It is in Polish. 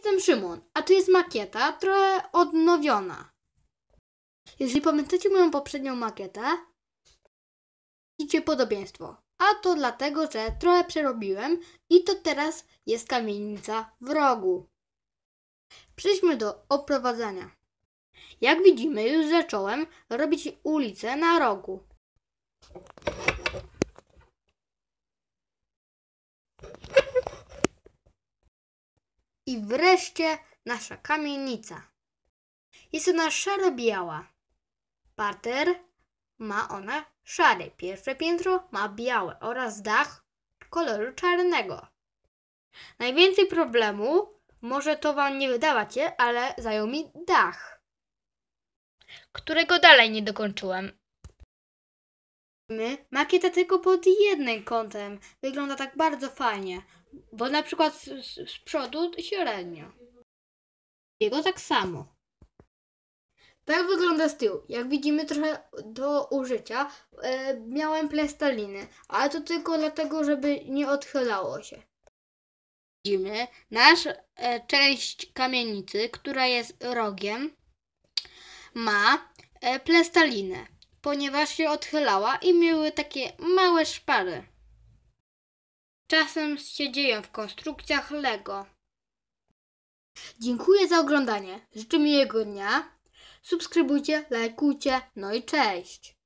jestem Szymon, a to jest makieta trochę odnowiona. Jeżeli pamiętacie moją poprzednią makietę, widzicie podobieństwo. A to dlatego, że trochę przerobiłem i to teraz jest kamienica w rogu. Przejdźmy do oprowadzania. Jak widzimy, już zacząłem robić ulicę na rogu. I wreszcie nasza kamienica. Jest ona szaro-biała. Parter ma ona szary. Pierwsze piętro ma białe oraz dach koloru czarnego. Najwięcej problemu, może to wam nie wydawać się, ale zajął mi dach, którego dalej nie dokończyłem. Makieta tylko pod jednym kątem wygląda tak bardzo fajnie, bo na przykład z przodu średnio. Jego tak samo. Tak wygląda z tyłu. Jak widzimy, trochę do użycia miałem plasteliny, ale to tylko dlatego, żeby nie odchylało się. Widzimy, nasza część kamienicy, która jest rogiem, ma plastelinę, ponieważ się odchylała i miały takie małe szpary. Czasem się dzieją w konstrukcjach Lego. Dziękuję za oglądanie. Życzę miłego dnia. Subskrybujcie, lajkujcie, no i cześć!